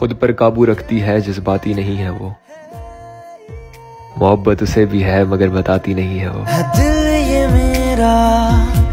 खुद पर काबू रखती है, जज्बाती नहीं है वो। मोहब्बत उसे भी है मगर बताती नहीं है वो। दिल ये मेरा